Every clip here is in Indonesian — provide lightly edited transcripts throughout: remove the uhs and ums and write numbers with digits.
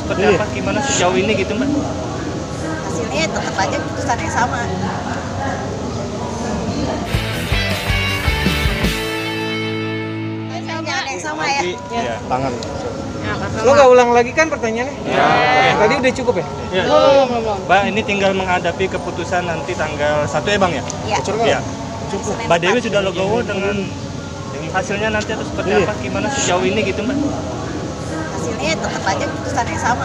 seperti apa, gimana sejauh ini gitu Mbak? Hasilnya tetap aja keputusan yang sama. Jangan yang sama ya. Iya. Tangan. Lo nggak ulang lagi kan pertanyaannya? Ya. Tadi udah cukup ya? Ya. Belum. Mbak, ini tinggal menghadapi keputusan nanti tanggal 1 ya Bang ya? Iya. Ya. Mbak Dewi sudah legowo dengan hasilnya nanti atau seperti apa, gimana sejauh ini gitu Mbak? Hasilnya tetap aja keputusan yang sama.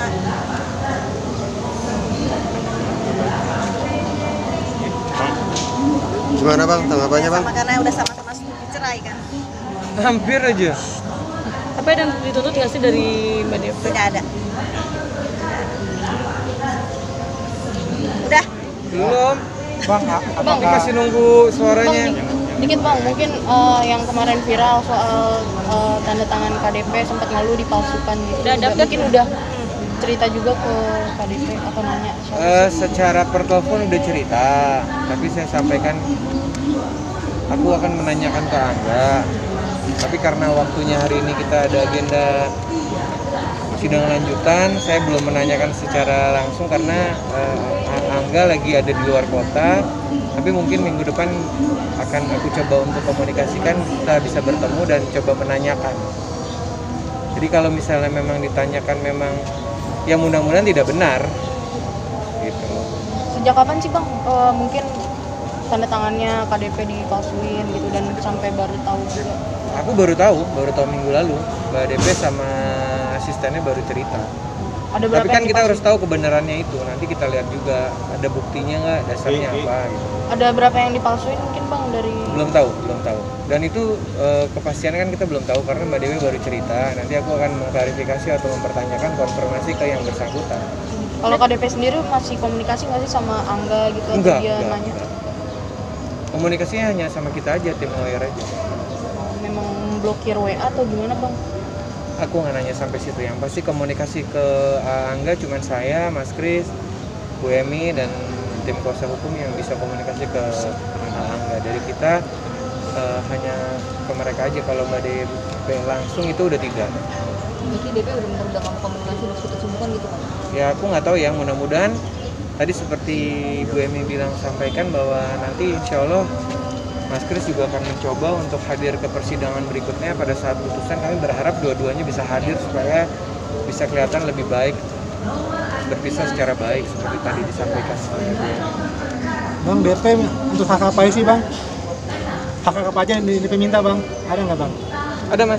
Gimana Bang, tanggapannya Bang? Sama karena udah sama-sama setuju cerai kan. Hampir aja. Tapi ada yang dituntut nggak sih dari Mbak Devi? Tidak ada. Udah. Belum. Bang, Ini masih nunggu suaranya. Dikit Bang, mungkin yang kemarin viral soal tanda tangan KDP sempat ngeluh dipalsukan gitu. Mungkin udah cerita juga ke KDP atau nanya siapa sih? Secara pertelepon udah cerita, tapi saya sampaikan aku akan menanyakan ke Angga. Tapi karena waktunya hari ini kita ada agenda sidang lanjutan, saya belum menanyakan secara langsung karena Angga lagi ada di luar kota. Tapi mungkin minggu depan akan aku coba untuk komunikasikan, kita bisa bertemu dan coba menanyakan. Jadi kalau misalnya memang ditanyakan memang ya mudah-mudahan tidak benar gitu. Sejak kapan sih Bang mungkin tanda tangannya KDP dipalsuin gitu dan sampai baru tahu juga? Aku baru tahu minggu lalu. Mbak DP sama asistennya baru cerita. Ada berapa Tapi kan yang kita harus dipalsuin? tahu kebenarannya itu. Nanti kita lihat juga ada buktinya nggak, dasarnya apa gitu. Ada berapa yang dipalsuin mungkin Bang dari? Belum tahu. Dan itu kepastiannya kan kita belum tahu karena Mbak Dewi baru cerita. Nanti aku akan mengklarifikasi atau mempertanyakan konfirmasi ke yang bersangkutan. Kalau KDP sendiri masih komunikasi nggak sih sama Angga gitu? Atau Enggak. nanya? Komunikasinya hanya sama kita aja, tim lawyer aja. Memang blokir WA atau gimana Bang? Aku nggak nanya sampai situ. Yang pasti komunikasi ke Angga cuman saya, Mas Kris, Bu Emi, dan tim kuasa hukum yang bisa komunikasi ke Angga. Dari kita hanya ke mereka aja. Kalau Mbak DP langsung itu udah tidak. Jadi DP udah kamu komunikasi udah sembuhkan gitu kan? Ya aku nggak tahu ya, mudah-mudahan tadi seperti Bu Emi bilang sampaikan bahwa nanti insya Allah Mas Kris juga akan mencoba untuk hadir ke persidangan berikutnya pada saat putusan. Kami berharap dua-duanya bisa hadir supaya bisa kelihatan lebih baik, berpisah secara baik seperti tadi disampaikan oleh Bu Emi. Bang, DP untuk hak apa sih Bang? Hak apa aja yang DP minta Bang? Ada nggak Bang? Ada Mas?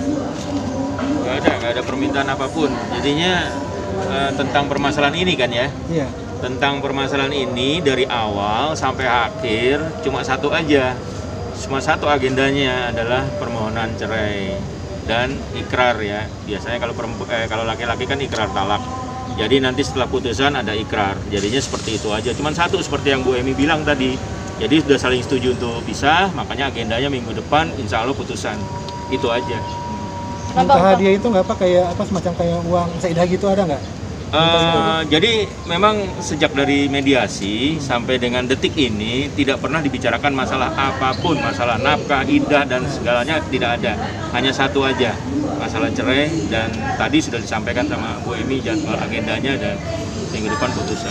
Nggak ada permintaan apapun. Jadinya tentang permasalahan ini kan ya. Iya. Tentang permasalahan ini dari awal sampai akhir cuma satu aja. Cuma satu agendanya adalah permohonan cerai dan ikrar ya. Biasanya kalau laki-laki kan ikrar talak. Jadi nanti setelah putusan ada ikrar. Jadinya seperti itu aja. Cuma satu seperti yang Bu Emi bilang tadi. Jadi sudah saling setuju untuk pisah, makanya agendanya minggu depan insya Allah putusan. Itu aja. Untuk hadiah itu nggak apa kayak apa semacam kayak uang saidah gitu ada nggak? Jadi memang sejak dari mediasi sampai dengan detik ini tidak pernah dibicarakan masalah apapun, masalah nafkah, idah dan segalanya tidak ada. Hanya satu aja, masalah cerai, dan tadi sudah disampaikan sama Bu Emi jadwal agendanya dan minggu depan putusan.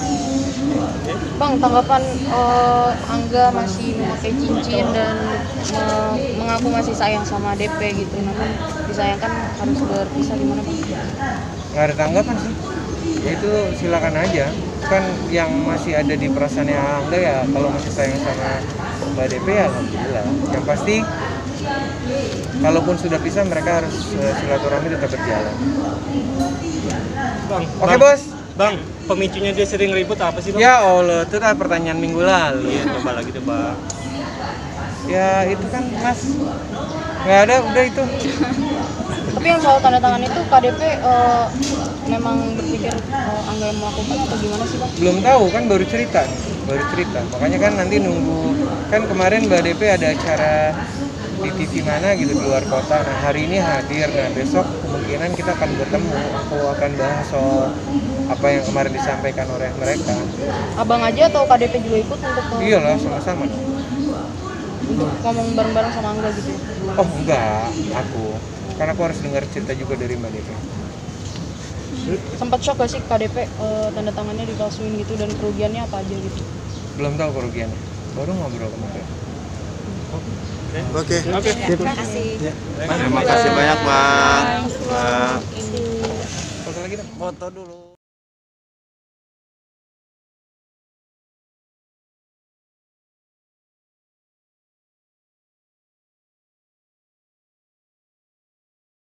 Bang, tanggapan Angga masih memakai cincin dan mengaku masih sayang sama DP gitu, namun disayangkan harus berpisah, gimana Bang? Nggak ada tanggapan sih. Ya itu silakan aja. Kan yang masih ada di perasaannya Angga ya kalau masih sayang sama Mbak DP ya alhamdulillah. Yang pasti kalaupun sudah pisah mereka harus silaturahmi tetap berjalan. Bang, Oke bos. Bang, pemicunya dia sering ribut apa sih Bang? Ya Allah, itu kan pertanyaan minggu lalu. Iya, coba lagi coba. Ya itu kan Mas, nggak ada, udah itu. Tapi yang soal tanda tangan itu KDP memang berpikir Angga yang melakukan atau gimana sih Bang? Belum tahu kan, baru cerita. Makanya kan nanti nunggu, kan kemarin Mbak DP ada acara di TV mana gitu di luar kota. Nah hari ini hadir, nah besok kemungkinan kita akan bertemu. Aku akan bahas soal apa yang kemarin disampaikan oleh mereka. Abang aja atau KDP juga ikut untuk Iyalah sama-sama. untuk ngomong bareng-bareng sama Angga gitu ya? Oh enggak, aku. Karena aku harus dengar cerita juga dari Mbak DP. Sempat shock gak sih KDP tanda tangannya dipalsuin gitu dan kerugiannya apa aja gitu? Belum tahu kerugiannya, baru ngobrol kemarin. Oke. Terima kasih. Terima kasih banyak, Bang. Foto lagi dong. Foto dulu.